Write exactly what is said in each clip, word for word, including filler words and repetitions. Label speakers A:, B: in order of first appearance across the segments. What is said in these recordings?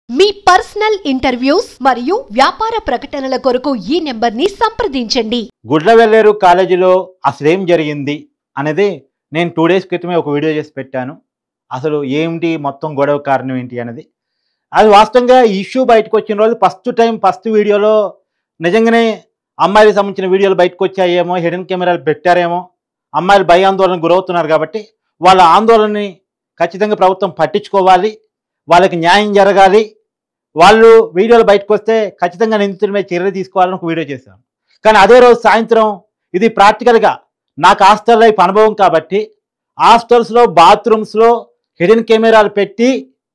A: మీ personal interviews మరియు వ్యాపార ప్రకటనల కొరకు ఈ నెంబర్ని సంప్రదించండి.
B: గుడ్లవెల్లేరు కాలేజీలో అసలు ఏం జరిగింది అనేది నేను టూ డేస్ క్రితమే ఒక వీడియో చేసి పెట్టాను. అసలు ఏంటి మొత్తం గొడవ కారణం ఏంటి అనేది. అది వాస్తవంగా ఈ ఇష్యూ బయటకు వచ్చిన రోజు ఫస్ట్ టైం ఫస్ట్ వీడియోలో నిజంగానే అమ్మాయిలకు సంబంధించిన వీడియోలు బయటకు వచ్చాయేమో, హిడెన్ కెమెరాలు పెట్టారేమో, అమ్మాయిలు భయాందోళనకు గురవుతున్నారు కాబట్టి వాళ్ళ ఆందోళనని ఖచ్చితంగా ప్రభుత్వం పట్టించుకోవాలి, వాళ్ళకి న్యాయం జరగాలి, వాళ్ళు వీడియోలు బయటకు వస్తే ఖచ్చితంగా నిందితుల మీద చర్య తీసుకోవాలని ఒక వీడియో చేశాను. కానీ అదే రోజు సాయంత్రం ఇది ప్రాక్టికల్గా నాకు హాస్టల్ లైఫ్ అనుభవం కాబట్టి హాస్టల్స్లో బాత్రూమ్స్లో హిడెన్ కెమెరాలు పెట్టి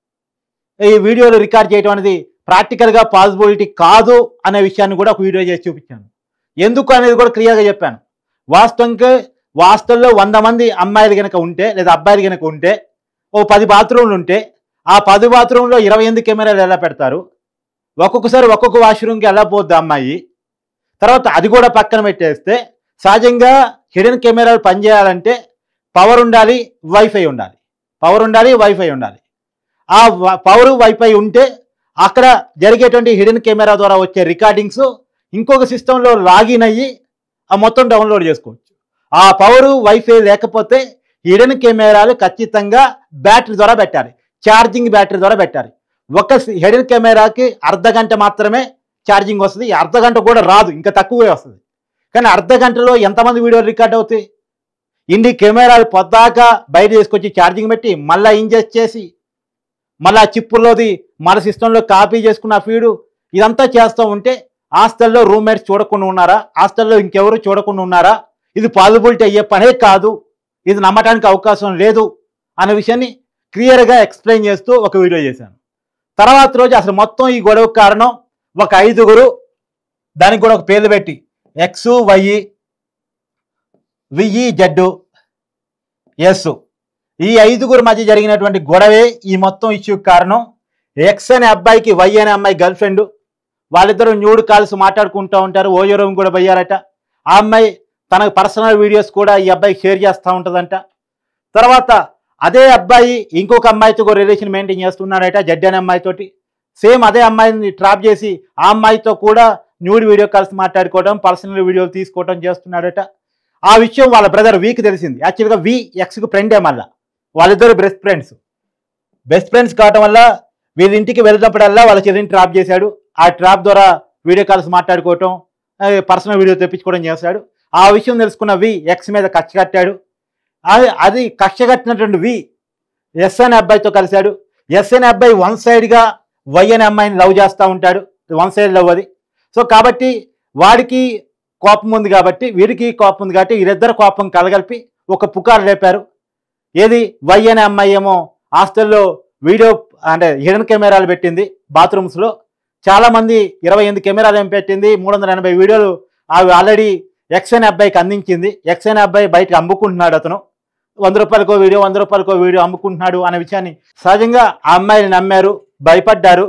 B: ఈ వీడియోలు రికార్డ్ చేయడం అనేది ప్రాక్టికల్గా పాసిబిలిటీ కాదు అనే విషయాన్ని కూడా ఒక వీడియో చేసి చూపించాను. ఎందుకు అనేది కూడా క్లియర్గా చెప్పాను. వాస్తవంగా హాస్టల్లో వంద మంది అమ్మాయిలు కనుక ఉంటే లేదా అబ్బాయిలు కనుక ఉంటే ఓ పది బాత్రూమ్లు ఉంటే ఆ పది బాత్రూంలో ఇరవై ఎనిమిది కెమెరాలు ఎలా పెడతారు? ఒక్కొక్కసారి ఒక్కొక్క వాష్రూమ్కి ఎలా పోద్ది అమ్మాయి? తర్వాత అది కూడా పక్కన పెట్టేస్తే సహజంగా హిడెన్ కెమెరాలు పనిచేయాలంటే పవర్ ఉండాలి, వైఫై ఉండాలి, పవర్ ఉండాలి, వైఫై ఉండాలి. ఆ పవర్ వైఫై ఉంటే అక్కడ జరిగేటువంటి హిడెన్ కెమెరా ద్వారా వచ్చే రికార్డింగ్స్ ఇంకొక సిస్టంలో లాగిన్ అయ్యి ఆ మొత్తం డౌన్లోడ్ చేసుకోవచ్చు. ఆ పవరు వైఫై లేకపోతే హిడెన్ కెమెరాలు ఖచ్చితంగా బ్యాటరీ ద్వారా పెట్టాలి, ఛార్జింగ్ బ్యాటరీ ద్వారా పెట్టాలి. ఒక హిడెన్ కెమెరాకి అర్ధ గంట మాత్రమే ఛార్జింగ్ వస్తుంది, అర్ధ గంట కూడా రాదు, ఇంకా తక్కువే వస్తుంది. కానీ అర్ధ గంటలో ఎంతమంది వీడియోలు రికార్డ్ అవుతాయి? ఇన్ని కెమెరాలు పొద్దాక బయట తీసుకొచ్చి ఛార్జింగ్ పెట్టి మళ్ళీ ఇంజెస్ట్ చేసి మళ్ళీ ఆ చిప్పుల్లోది మన సిస్టంలో కాపీ చేసుకున్న ఫీడు ఇదంతా చేస్తూ ఉంటే హాస్టల్లో రూమ్మేట్స్ చూడకుండా ఉన్నారా? హాస్టల్లో ఇంకెవరు చూడకుండా ఉన్నారా? ఇది పాసిబిలిటీ అయ్యే పనే కాదు, ఇది నమ్మటానికి అవకాశం లేదు అనే విషయాన్ని క్లియర్గా ఎక్స్ప్లెయిన్ చేస్తూ ఒక వీడియో చేశాను. తర్వాత రోజు అసలు మొత్తం ఈ గొడవకు కారణం ఒక ఐదుగురు, దానికి కూడా ఒక పేర్లు పెట్టి X Y V Z S, ఈ ఐదుగురు మధ్య జరిగినటువంటి గొడవే ఈ మొత్తం ఇష్యూకి కారణం. ఎక్స్ అనే అబ్బాయికి వై అనే అమ్మాయి గర్ల్ ఫ్రెండ్, వాళ్ళిద్దరూ న్యూడ్ కాల్స్ మాట్లాడుకుంటూ ఉంటారు. ఓయో రూమ్ కూడా పోయారట. ఆ అమ్మాయి తన పర్సనల్ వీడియోస్ కూడా ఈ అబ్బాయికి షేర్ చేస్తూ ఉంటుందంట. తర్వాత అదే అబ్బాయి ఇంకొక అమ్మాయితో కూడా రిలేషన్ మెయింటైన్ చేస్తున్నాడట, జడ్డి అనే అమ్మాయితోటి. సేమ్ అదే అమ్మాయిని ట్రాప్ చేసి ఆ అమ్మాయితో కూడా న్యూడ్ వీడియో కాల్స్ మాట్లాడుకోవడం, పర్సనల్ వీడియోలు తీసుకోవడం చేస్తున్నాడట. ఆ విషయం వాళ్ళ బ్రదర్ వీకి తెలిసింది. యాక్చువల్గా వి ఎక్స్కి ఫ్రెండే, మళ్ళా వాళ్ళిద్దరు బెస్ట్ ఫ్రెండ్స్. బెస్ట్ ఫ్రెండ్స్ కావడం వల్ల వీళ్ళ ఇంటికి వెళ్ళినప్పుడల్లా వాళ్ళ చెల్లిని ట్రాప్ చేశాడు. ఆ ట్రాప్ ద్వారా వీడియో కాల్స్ మాట్లాడుకోవటం, పర్సనల్ వీడియో తెప్పించుకోవడం చేశాడు. ఆ విషయం తెలుసుకున్న వి ఎక్స్ మీద కక్ష కట్టాడు. అది అది కక్ష కట్టినటువంటి వి ఎస్ అనే అబ్బాయితో కలిశాడు. ఎస్ అనే అబ్బాయి వన్ సైడ్గా వై అనే అమ్మాయిని లవ్ చేస్తూ ఉంటాడు, వన్ సైడ్ లవ్ అది. సో కాబట్టి వాడికి కోపం ఉంది కాబట్టి వీడికి కోపం ఉంది కాబట్టి వీరిద్దరు కోపం కలగలిపి ఒక పుకారు లేపారు. ఏది వై అనే అమ్మాయి ఏమో హాస్టల్లో వీడియో అంటే హిడెన్ కెమెరాలు పెట్టింది బాత్రూమ్స్లో. చాలామంది ఇరవై ఎనిమిది కెమెరాలు ఏం పెట్టింది, మూడు వందల ఎనభై వీడియోలు అవి ఆల్రెడీ ఎక్స్ అనే అబ్బాయికి అందించింది. ఎక్స్ అనే అబ్బాయి బయటకు అమ్ముకుంటున్నాడు, అతను వంద రూపాయలకో వీడియో వంద రూపాయలకో వీడియో అమ్ముకుంటున్నాడు అనే విషయాన్ని సహజంగా ఆ అమ్మాయిని నమ్మారు, భయపడ్డారు.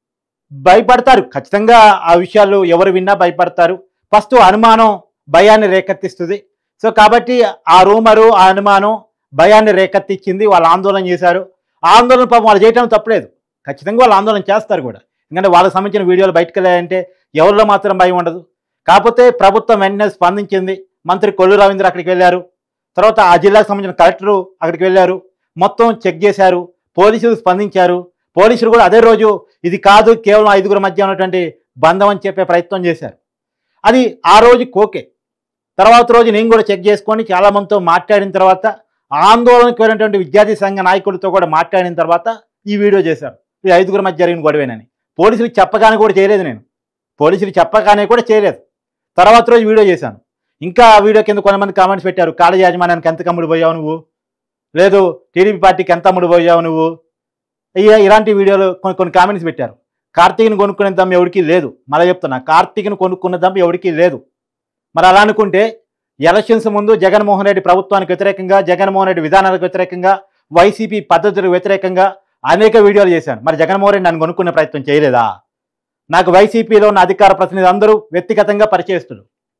B: భయపడతారు ఖచ్చితంగా, ఆ విషయాలు ఎవరు విన్నా భయపడతారు. ఫస్ట్ అనుమానం భయాన్ని రేకెత్తిస్తుంది. సో కాబట్టి ఆ రూమరు ఆ అనుమానం భయాన్ని రేకెత్తించింది. వాళ్ళు ఆందోళన చేశారు. ఆ ఆందోళన పాపం వాళ్ళు చేయడం తప్పలేదు, ఖచ్చితంగా వాళ్ళు ఆందోళన చేస్తారు కూడా. ఎందుకంటే వాళ్ళకి సంబంధించిన వీడియోలు బయటకు వెళ్ళాయంటే ఎవరిలో మాత్రం భయం ఉండదు. కాకపోతే ప్రభుత్వం వెంటనే స్పందించింది. మంత్రి కొల్లు రవీంద్ర అక్కడికి వెళ్ళారు. తర్వాత ఆ జిల్లాకు సంబంధించిన కలెక్టరు అక్కడికి వెళ్ళారు, మొత్తం చెక్ చేశారు. పోలీసులు స్పందించారు. పోలీసులు కూడా అదే రోజు ఇది కాదు, కేవలం ఐదుగురు మధ్య ఉన్నటువంటి బంధం అని చెప్పే ప్రయత్నం చేశారు. అది ఆ రోజు ఓకే. తర్వాత రోజు నేను కూడా చెక్ చేసుకొని చాలామందితో మాట్లాడిన తర్వాత ఆందోళనకు వెళ్ళినటువంటి విద్యార్థి సంఘ నాయకులతో కూడా మాట్లాడిన తర్వాత ఈ వీడియో చేశారు. ఈ ఐదుగురు మధ్య జరిగిన గొడవేనని పోలీసులకు చెప్పగానే కూడా చేయలేదు, నేను పోలీసులు చెప్పగానే కూడా చేయలేదు. తర్వాత రోజు వీడియో చేశాను. ఇంకా ఆ వీడియో కింద కొంతమంది కామెంట్స్ పెట్టారు, కాలేజీ యాజమాన్యానికి ఎంత కమ్ముడు పోయావు నువ్వు, లేదు టీడీపీ పార్టీకి ఎంత అమ్ముడు పోయావు నువ్వు, ఇలాంటి వీడియోలు కొన్ని కొన్ని కామెంట్స్ పెట్టారు. కార్తీక్ని కొనుక్కునే దమ్ము ఎవరికి లేదు, మళ్ళీ చెప్తున్నా, కార్తీక్ని కొనుక్కున్న దమ్ము ఎవరికి లేదు. మరి అలా అనుకుంటే ఎలక్షన్స్ ముందు జగన్మోహన్ రెడ్డి ప్రభుత్వానికి వ్యతిరేకంగా, జగన్మోహన్ రెడ్డి విధానాలకు వ్యతిరేకంగా, వైసీపీ పద్ధతులకు వ్యతిరేకంగా అనేక వీడియోలు చేశాను. మరి జగన్మోహన్ రెడ్డి నన్ను కొనుక్కునే ప్రయత్నం చేయలేదా? నాకు వైసీపీలో ఉన్న అధికార ప్రతినిధి అందరూ వ్యక్తిగతంగా పరిచయస్తులు.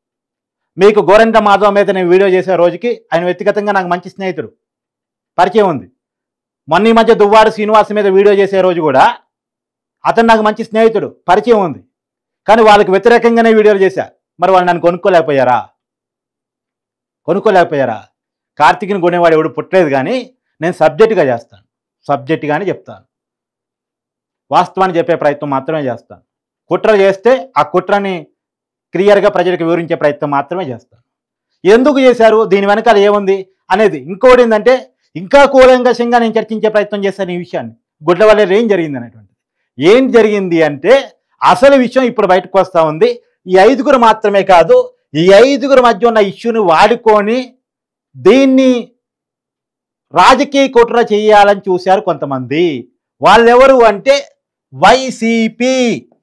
B: మీకు గోరంట మాధవ్ మీద నేను వీడియో చేసే రోజుకి ఆయన వ్యక్తిగతంగా నాకు మంచి స్నేహితుడు, పరిచయం ఉంది. మొన్న ఈ మధ్య దువ్వాడు శ్రీనివాస్ మీద వీడియో చేసే రోజు కూడా అతను నాకు మంచి స్నేహితుడు, పరిచయం ఉంది. కానీ వాళ్ళకి వ్యతిరేకంగానే వీడియోలు చేశా. మరి వాళ్ళు నన్ను కొనుక్కోలేకపోయారా? కొనుక్కోలేకపోయారా? కార్తీక్ని కొనేవాడు ఎవడు పుట్టలేదు, కానీ నేను సబ్జెక్టుగా చేస్తాను, సబ్జెక్టుగానే చెప్తాను, వాస్తవాన్ని చెప్పే ప్రయత్నం మాత్రమే చేస్తాను. కుట్ర చేస్తే ఆ కుట్రని క్లియర్గా ప్రజలకు వివరించే ప్రయత్నం మాత్రమే చేస్తాను. ఎందుకు చేశారు, దీని వెనకాల ఏముంది అనేది. ఇంకోటి ఏంటంటే ఇంకా కూలంకషంగా నేను చర్చించే ప్రయత్నం చేశాను ఈ విషయాన్ని. గుడ్లవల్లేరు ఏం జరిగింది అనేటువంటిది. ఏం జరిగింది అంటే అసలు విషయం ఇప్పుడు బయటకు వస్తూ ఉంది. ఈ ఐదుగురు మాత్రమే కాదు, ఈ ఐదుగురు మధ్య ఉన్న ఇష్యూని వాడుకొని దీన్ని రాజకీయ కుట్ర చేయాలని చూశారు కొంతమంది. వాళ్ళెవరు అంటే వైసీపీ.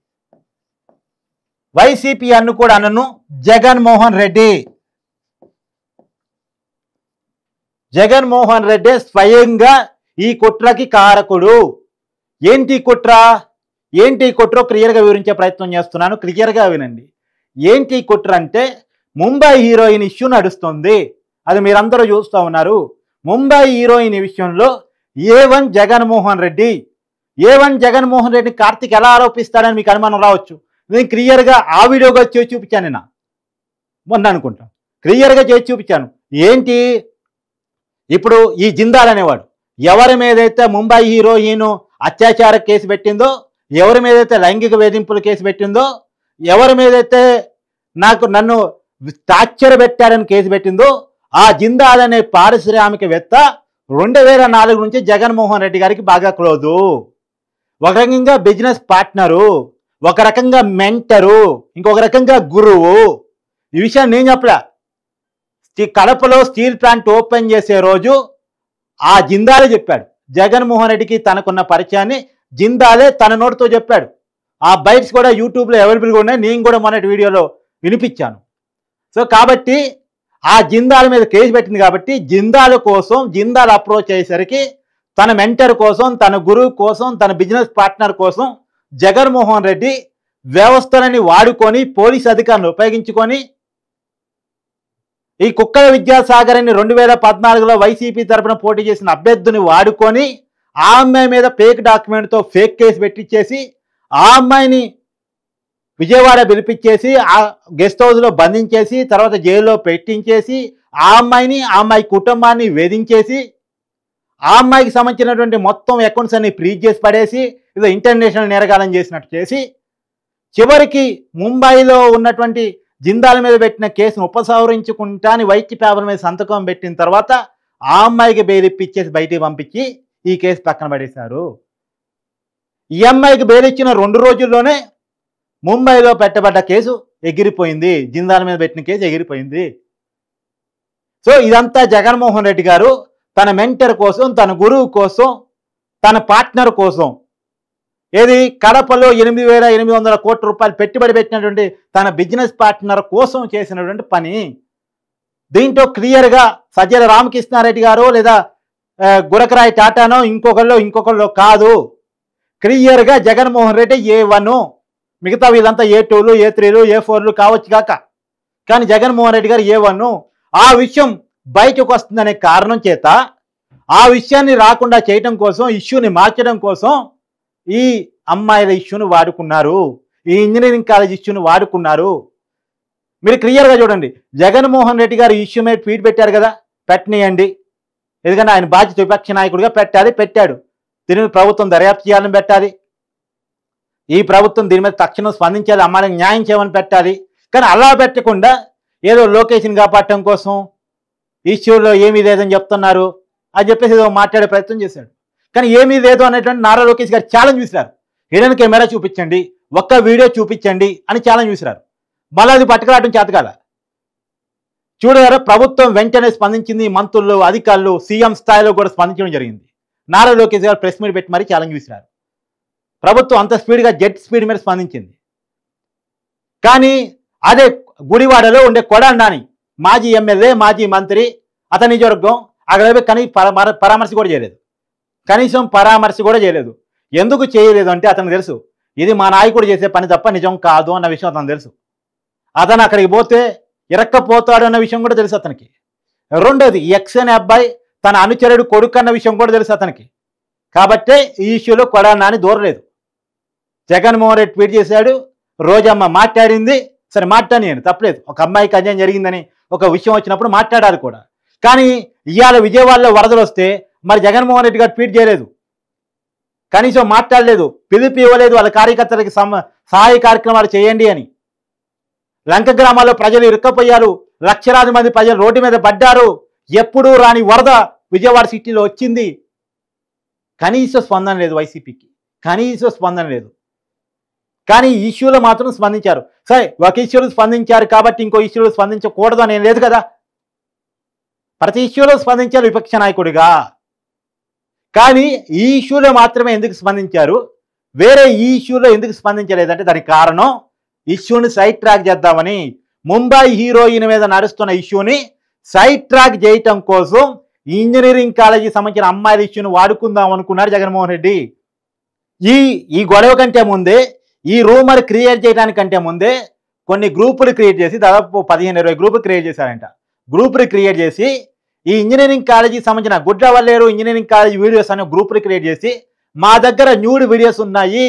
B: వైసీపీ అన్ను కూడా అనను, జగన్మోహన్ రెడ్డి. జగన్మోహన్ రెడ్డి స్వయంగా ఈ కుట్రకి కారకుడు. ఏంటి కుట్ర, ఏంటి కుట్ర క్లియర్గా వివరించే ప్రయత్నం చేస్తున్నాను, క్లియర్గా వినండి. ఏంటి కుట్ర అంటే ముంబై హీరోయిన్ ఇష్యూ నడుస్తుంది, అది మీరందరూ చూస్తూ ఉన్నారు. ముంబై హీరోయిన్ విషయంలో A one Jaganmohan Reddy A one Jaganmohan రెడ్డిని కార్తీక్ ఎలా ఆరోపిస్తాడని మీకు అనుమానం రావచ్చు. నేను క్లియర్గా ఆ వీడియోగా చేసి చూపించాను, నేను మొన్న అనుకుంటా క్లియర్గా చేసి చూపించాను. ఏంటి, ఇప్పుడు ఈ జిందాల్ అనేవాడు ఎవరి మీదైతే ముంబై హీరోయిన్ అత్యాచార కేసు పెట్టిందో, ఎవరి మీదైతే లైంగిక వేధింపుల కేసు పెట్టిందో, ఎవరి మీదైతే నాకు నన్ను టార్చర్ పెట్టాడని కేసు పెట్టిందో, ఆ జిందాల్ అనే పారిశ్రామికవేత్త రెండు వేల నాలుగు నుంచి జగన్మోహన్ రెడ్డి గారికి బాగా క్లోజు. ఒక రకంగా బిజినెస్ పార్ట్నరు, ఒక రకంగా మెంటరు, ఇంకొక రకంగా గురువు. ఈ విషయాన్ని నేను చెప్పలే. కడపలో స్టీల్ ప్లాంట్ ఓపెన్ చేసే రోజు ఆ జిందాలే చెప్పాడు. జగన్మోహన్ రెడ్డికి తనకున్న పరిచయాన్ని జిందాలే తన నోటితో చెప్పాడు. ఆ బైట్స్ కూడా యూట్యూబ్లో అవైలబుల్గా ఉన్నాయి, నేను కూడా మొన్నటి వీడియోలో వినిపించాను. సో కాబట్టి ఆ జిందాల్ మీద కేసు పెట్టింది కాబట్టి జిందాల్ కోసం జిందాల్ అప్రోచ్ అయ్యేసరికి తన మెంటర్ కోసం, తన గురువు కోసం, తన బిజినెస్ పార్ట్నర్ కోసం జగన్మోహన్ రెడ్డి వ్యవస్థలని వాడుకొని, పోలీస్ అధికారులను ఉపయోగించుకొని, ఈ కుక్కల విద్యాసాగర్ అని రెండు వేల పద్నాలుగులో వైసీపీ తరఫున పోటీ చేసిన అభ్యర్థిని వాడుకొని ఆ అమ్మాయి మీద ఫేక్ డాక్యుమెంట్తో ఫేక్ కేసు పెట్టించేసి ఆ అమ్మాయిని విజయవాడ పిలిపించేసి ఆ గెస్ట్ హౌస్లో బంధించేసి తర్వాత జైల్లో పెట్టించేసి ఆ అమ్మాయిని ఆ అమ్మాయి కుటుంబాన్ని వేధించేసి ఆ అమ్మాయికి సంబంధించినటువంటి మొత్తం అకౌంట్స్ అన్ని ఫ్రీజ్ చేసి పడేసి ఇది ఇంటర్నేషనల్ నేరగాలం చేసినట్టు చేసి చివరికి ముంబైలో ఉన్నటువంటి జిందాల్ మీద పెట్టిన కేసును ఉపసంహరించుకుంటాని వైట్ పేపర్ మీద సంతకం పెట్టిన తర్వాత ఆ అమ్మాయికి బెయిల్ ఇప్పించేసి బయటికి పంపించి ఈ కేసు పక్కన పడేశారు. ఈ అమ్మాయికి బెయిల్ ఇచ్చిన రెండు రోజుల్లోనే ముంబైలో పెట్టబడ్డ కేసు ఎగిరిపోయింది, జిందాల్ మీద పెట్టిన కేసు ఎగిరిపోయింది. సో ఇదంతా జగన్మోహన్ రెడ్డి గారు తన మెంటర్ కోసం, తన గురువు కోసం, తన పార్ట్నర్ కోసం, ఏది కడపలో ఎనిమిది వేల ఎనిమిది వందల కోట్ల రూపాయలు పెట్టుబడి పెట్టినటువంటి తన బిజినెస్ పార్ట్నర్ కోసం చేసినటువంటి పని. దీంట్లో క్లియర్గా సజ్జల రామకృష్ణారెడ్డి గారు లేదా గురకరాయి టాటానో ఇంకొకళ్ళు ఇంకొకళ్ళు కాదు, క్లియర్గా జగన్మోహన్ రెడ్డి ఏ వన్, మిగతా వీళ్ళంతా ఏ టూలు ఏ త్రీలు ఏ ఫోర్లు కావచ్చు కాక, కానీ జగన్మోహన్ రెడ్డి గారు ఏ వన్. ఆ విషయం బయటకు వస్తుందనే కారణం చేత ఆ విషయాన్ని రాకుండా చేయటం కోసం, ఇష్యూని మార్చడం కోసం ఈ అమ్మాయిల ఇష్యూని వాడుకున్నారు, ఈ ఇంజనీరింగ్ కాలేజ్ ఇష్యూని వాడుకున్నారు. మీరు క్లియర్గా చూడండి, జగన్మోహన్ రెడ్డి గారు ఈ ఇష్యూ మీద ట్వీట్ పెట్టారు కదా, పెట్టనియండి, ఎందుకంటే ఆయన బాధ్యత విపక్ష నాయకుడిగా పెట్టాలి, పెట్టాడు. దీని మీద ప్రభుత్వం దర్యాప్తు చేయాలని పెట్టాలి, ఈ ప్రభుత్వం దీని మీద తక్షణం స్పందించాలి, అమ్మాయికి న్యాయం చేయమని పెట్టాలి. కానీ అలా పెట్టకుండా ఏదో లొకేషన్ కాపాడటం కోసం ఇష్యూలో ఏమీ లేదని చెప్తున్నారు అని చెప్పేసి ఏదో మాట్లాడే ప్రయత్నం చేశాడు. కానీ ఏమీ లేదు అనేటువంటి నారా లోకేష్ గారు ఛాలెంజ్ విసిరారు. హిడెన్ కెమెరా చూపించండి, ఒక్క వీడియో చూపించండి అని ఛాలెంజ్ విసిరారు. మళ్ళీ అది పట్టుకురావడం చేతకాల. చూడారు, ప్రభుత్వం వెంటనే స్పందించింది, మంత్రులు అధికారులు సీఎం స్థాయిలో కూడా స్పందించడం జరిగింది. నారా లోకేష్ గారు ప్రెస్ మీట్ పెట్టి మరీ ఛాలెంజ్ విసిరారు. ప్రభుత్వం అంత స్పీడ్గా జెట్ స్పీడ్ మీద స్పందించింది. కానీ అదే గుడివాడలో ఉండే కొడాలి నాని, మాజీ ఎమ్మెల్యే, మాజీ మంత్రి, అతని నియోజకవర్గం, అక్కడ కనీ పరామర్శ కూడా చేయలేదు, కనీసం పరామర్శ కూడా చేయలేదు. ఎందుకు చేయలేదు అంటే అతనికి తెలుసు ఇది మా నాయకుడు చేసే పని తప్ప నిజం కాదు అన్న విషయం అతనికి తెలుసు. అతను అక్కడికి పోతే ఇరక్కపోతాడు అన్న విషయం కూడా తెలుసు అతనికి. రెండోది, ఎక్స్ అనే అబ్బాయి తన అనుచరుడు కొడుకు అన్న విషయం కూడా తెలుసు అతనికి. కాబట్టే ఈ ఇష్యూలో కొడాలి నాని దూరలేదు. జగన్మోహన్ రెడ్డి ట్వీట్ చేశాడు, రోజమ్మ మాట్లాడింది. సరే మాట్లాడి నేను తప్పలేదు, ఒక అమ్మాయికి అన్యాయం జరిగిందని ఒక విషయం వచ్చినప్పుడు మాట్లాడాలి కూడా. కానీ ఇవాళ విజయవాడలో వరదలు వస్తే మరి జగన్మోహన్ రెడ్డి గారు ట్వీట్ చేయలేదు, కనీసం మాట్లాడలేదు, పిలుపు ఇవ్వలేదు వాళ్ళ కార్యకర్తలకి సమ సహాయ కార్యక్రమాలు చేయండి అని. లంక గ్రామాల్లో ప్రజలు ఇరుక్కపోయారు, లక్షలాది మంది ప్రజలు రోడ్డు మీద పడ్డారు. ఎప్పుడూ రాని వరద విజయవాడ సిటీలో వచ్చింది. కనీస స్పందన లేదు వైసీపీకి, కనీస స్పందన లేదు. కానీ ఈ ఇష్యూలో మాత్రం స్పందించారు. సరే, ఒక ఇష్యూలో స్పందించారు కాబట్టి ఇంకో ఇష్యూలో స్పందించకూడదు అని ఏం లేదు కదా. ప్రతి ఇష్యూలో స్పందించారు విపక్ష నాయకుడిగా. కానీ ఈ ఇష్యూలో మాత్రమే ఎందుకు స్పందించారు, వేరే ఈ ఇష్యూలో ఎందుకు స్పందించలేదంటే దానికి కారణం ఇష్యూని సైడ్ ట్రాక్ చేద్దామని, ముంబై హీరోయిన్ మీద నడుస్తున్న ఇష్యూని సైడ్ ట్రాక్ చేయటం కోసం ఇంజనీరింగ్ కాలేజీ సంబంధించిన అమ్మాయిల ఇష్యూని వాడుకుందాం అనుకున్నాడు జగన్మోహన్ రెడ్డి. ఈ ఈ గొడవ కంటే ముందే, ఈ రూమర్ క్రియేట్ చేయడానికంటే ముందే కొన్ని గ్రూపులు క్రియేట్ చేసి, దాదాపు పదిహేను ఇరవై గ్రూపులు క్రియేట్ చేశారంట. గ్రూపులు క్రియేట్ చేసి ఈ ఇంజనీరింగ్ కాలేజీకి సంబంధించిన గుడ్లవల్లేరు ఇంజనీరింగ్ కాలేజీ వీడియోస్ అనే గ్రూపులు క్రియేట్ చేసి, మా దగ్గర న్యూడ్ వీడియోస్ ఉన్నాయి,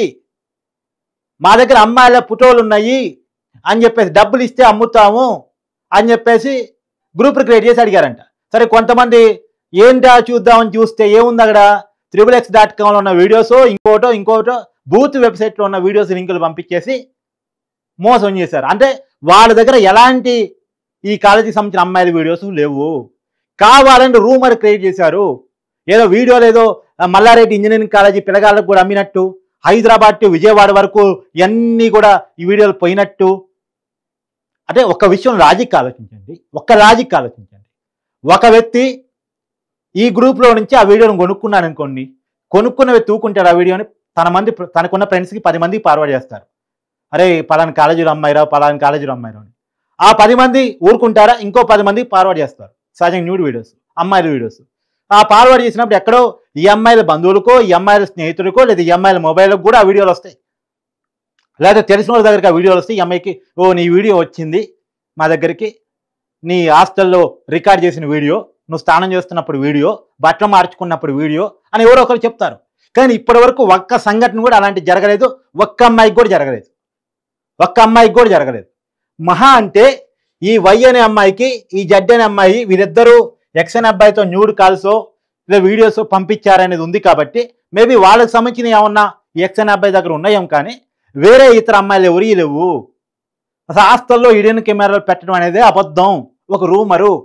B: మా దగ్గర అమ్మాయిల ఫోటోలు ఉన్నాయి అని చెప్పేసి, డబ్బులు ఇస్తే అమ్ముతాము అని చెప్పేసి గ్రూపులు క్రియేట్ చేసి అడిగారంట. సరే, కొంతమంది ఏంటా చూద్దామని చూస్తే ఏముంది అక్కడ, త్రిబుల్ ఎక్స్ డాట్ కామ్లో ఉన్న వీడియోస్, ఇంకోటో ఇంకోటో బూత్ వెబ్సైట్లో ఉన్న వీడియోస్ లింకులు పంపించేసి మోసం చేశారు. అంటే వాళ్ళ దగ్గర ఎలాంటి ఈ కాలేజీకి సంబంధించిన అమ్మాయిల వీడియోస్ లేవు, కావాలని రూమర్ క్రియేట్ చేశారు. ఏదో వీడియోలు ఏదో మల్లారెడ్డి ఇంజనీరింగ్ కాలేజీ పిల్లగాళ్ళకు కూడా అమ్మినట్టు, హైదరాబాద్ టు విజయవాడ వరకు ఇవన్నీ కూడా ఈ వీడియోలు పోయినట్టు. అంటే ఒక్క విషయం లాజిక్ ఆలోచించండి, ఒక్క లాజిక్ ఆలోచించండి. ఒక వ్యక్తి ఈ గ్రూప్లో నుంచి ఆ వీడియోని కొనుక్కున్నాను అనుకోండి, కొనుక్కున్నవి తూకుంటాడు ఆ వీడియోని, తన మంది తనకున్న ఫ్రెండ్స్కి పది మందికి ఫార్వర్డ్ చేస్తారు. అరే పలానా కాలేజీలో అమ్మాయిరా, పలానా కాలేజీలో అమ్మాయిరా అని. ఆ పది మంది ఊరుకుంటారా, ఇంకో పది మందికి ఫార్వర్డ్ చేస్తారు సహజంగా న్యూడ్ వీడియోస్, అమ్మాయిల వీడియోస్. ఆ ఫార్వర్డ్ చేసినప్పుడు ఎక్కడో ఈ అమ్మాయిల బంధువులకో, ఈ అమ్మాయిల స్నేహితులకో, లేదా ఈ అమ్మాయిల మొబైల్కి కూడా ఆ వీడియోలు వస్తాయి. లేదా తెలిసిన వాళ్ళ దగ్గరికి ఆ వీడియోలు వస్తాయి. ఈ అమ్మాయికి, ఓ నీ వీడియో వచ్చింది మా దగ్గరికి, నీ హాస్టల్లో రికార్డ్ చేసిన వీడియో, నువ్వు స్నానం చేస్తున్నప్పుడు వీడియో, బట్టలు మార్చుకున్నప్పుడు వీడియో అని ఎవరో ఒకరు చెప్తారు. కానీ ఇప్పటి వరకు ఒక్క సంఘటన కూడా అలాంటివి జరగలేదు, ఒక్క అమ్మాయికి కూడా జరగలేదు, ఒక్క అమ్మాయికి కూడా జరగలేదు. మహా అంటే ఈ వై అనే అమ్మాయికి, ఈ జడ్ అనే అమ్మాయి, వీరిద్దరూ ఎక్స్ అనే అబ్బాయితో న్యూడ్ కాల్సో లేదా వీడియోస్ పంపించారనేది ఉంది కాబట్టి మేబీ వాళ్ళకి సంబంధించిన ఏమన్నా ఎక్స్ అనే అబ్బాయి దగ్గర ఉన్నాయేం, కానీ వేరే ఇతర అమ్మాయిలు ఎవరి లేవు. అసలు హాస్టల్లో హిడెన్ కెమెరాలు పెట్టడం అనేది అబద్ధం, ఒక రూమరు.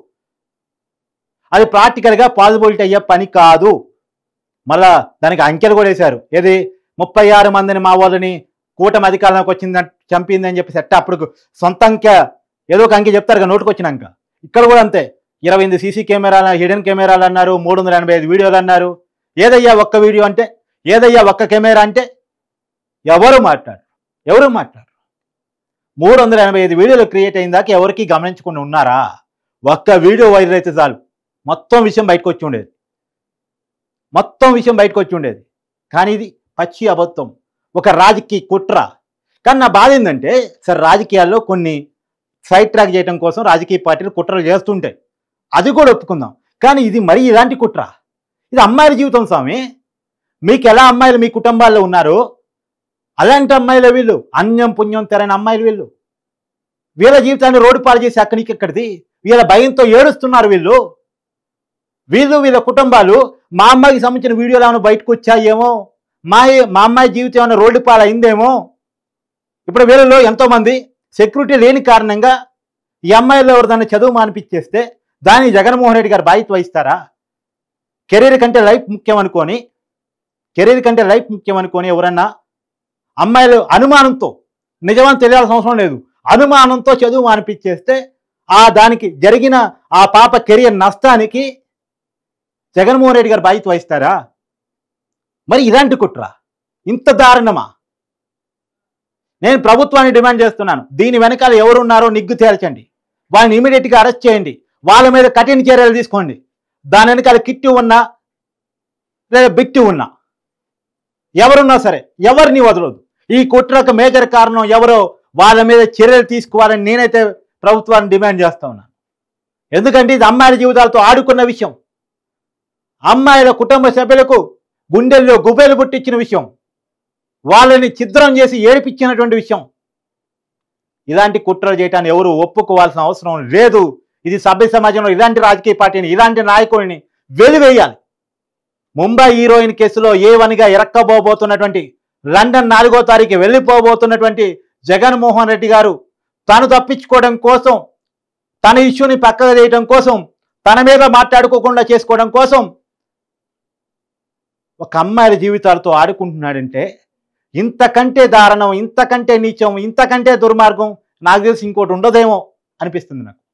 B: అది ప్రాక్టికల్గా పాసిబిలిటీ అయ్యే పని కాదు. మళ్ళా దానికి అంకెలు కూడా వేశారు. ఏది ముప్పై ఆరు మందిని మా వాళ్ళని కూటమి అధికారంలోకి వచ్చిందని చంపిందని చెప్పేసి ఎట్ట అప్పుడు సొంత అంకె ఏదో ఒక అంకె చెప్తారు కదా నోటుకు వచ్చినాక. ఇక్కడ కూడా అంతే, ఇరవై ఎనిమిది సీసీ కెమెరాలు, హిడెన్ కెమెరాలు అన్నారు, మూడు వందల ఎనభై ఐదు వీడియోలు అన్నారు. ఏదయ్యా ఒక్క వీడియో అంటే, ఏదయ్యా ఒక్క కెమెరా అంటే ఎవరు మాట్లాడరు, ఎవరు మాట్లాడరు. మూడు వందల ఎనభై ఐదు వీడియోలు క్రియేట్ అయిన దాకా ఎవరికి గమనించకుండా ఉన్నారా? ఒక్క వీడియో వైరల్ అయితే చాలు మొత్తం విషయం బయటకు వచ్చి ఉండేది, మొత్తం విషయం బయటకు వచ్చి ఉండేది. కానీ ఇది పచ్చి అబద్ధం, ఒక రాజకీయ కుట్ర. కానీ నా బాధ ఏంటంటే, సరే రాజకీయాల్లో కొన్ని సైడ్ ట్రాక్ చేయడం కోసం రాజకీయ పార్టీలు కుట్రలు చేస్తుంటాయి, అది కూడా ఒప్పుకుందాం. కానీ ఇది మరీ ఇలాంటి కుట్ర, ఇది అమ్మాయిల జీవితం స్వామి. మీకు ఎలా అమ్మాయిలు మీ కుటుంబాల్లో ఉన్నారు, అలాంటి అమ్మాయిలు వీళ్ళు, అన్యం పుణ్యం తెరని అమ్మాయిలు వీళ్ళు. వీళ్ళ జీవితాన్ని రోడ్డు పాలు చేసి అక్కడికి ఎక్కడిది, వీళ్ళ భయంతో ఏడుస్తున్నారు వీళ్ళు. వీళ్ళు వీళ్ళ కుటుంబాలు, మా అమ్మాయికి సంబంధించిన వీడియోలు ఏమైనా బయటకు వచ్చాయేమో, మా మా అమ్మాయి జీవితం ఏమైనా రోడ్డు పాలు అయిందేమో. ఇప్పుడు వీళ్ళలో ఎంతోమంది సెక్యూరిటీ లేని కారణంగా ఈ అమ్మాయిలో ఎవరిదైనా చదువు మానిపించేస్తే దాన్ని జగన్మోహన్ రెడ్డి గారు బాధ్యత వహిస్తారా? కెరీర్ కంటే లైఫ్ ముఖ్యం అనుకొని, కెరీర్ కంటే లైఫ్ ముఖ్యం అనుకొని ఎవరన్నా అమ్మాయిలు అనుమానంతో, నిజమని తెలియాల్సిన అవసరం లేదు, అనుమానంతో చదువు మానిపించేస్తే ఆ దానికి జరిగిన ఆ పాప కెరియర్ నష్టానికి జగన్మోహన్ రెడ్డి గారు బాధ్యత వహిస్తారా? మరి ఇలాంటి కుట్ర, ఇంత దారుణమా? నేను ప్రభుత్వాన్ని డిమాండ్ చేస్తున్నాను, దీని వెనకాల ఎవరున్నారో నిగ్గు తేల్చండి, వాళ్ళని ఇమీడియట్గా అరెస్ట్ చేయండి, వాళ్ళ మీద కఠిన చర్యలు తీసుకోండి. దాని వెనకాల కిట్టి ఉన్నా లేదా బిట్టి ఉన్నా ఎవరున్నా సరే ఎవరిని వదలదు. ఈ కుట్రకు మేజర్ కారణం ఎవరో వాళ్ళ మీద చర్యలు తీసుకోవాలని నేనైతే ప్రభుత్వాన్ని డిమాండ్ చేస్తా ఉన్నాను. ఎందుకంటే ఇది అమ్మాయిల జీవితాలతో ఆడుకున్న విషయం, అమ్మాయిల కుటుంబ సభ్యులకు గుండెల్లో గుబేలు పుట్టించిన విషయం. వాళ్ళని ఛిద్రం చేసి ఏడిపించినటువంటి విషయం. ఇలాంటి కుట్రలు చేయటాన్ని ఎవరు ఒప్పుకోవాల్సిన అవసరం లేదు. ఇది సభ్య సమాజంలో ఇలాంటి రాజకీయ పార్టీని, ఇలాంటి నాయకుడిని వెలివేయాలి. ముంబై హీరోయిన్ కేసులో ఏ వన్గా ఇరక్కబోబోతున్నటువంటి, లండన్ నాలుగో తారీఖు వెళ్ళిపోబోతున్నటువంటి జగన్మోహన్ రెడ్డి గారు తాను తప్పించుకోవడం కోసం, తన ఇష్యూని పక్కకు చేయడం కోసం, తన మీద మాట్లాడుకోకుండా చేసుకోవడం కోసం ఒక అమ్మాయిల జీవితాలతో ఆడుకుంటున్నాడంటే ఇంతకంటే దారుణం, ఇంతకంటే నీచం, ఇంతకంటే దుర్మార్గం నాకు తెలిసి ఇంకోటి ఉండదేమో అనిపిస్తుంది నాకు.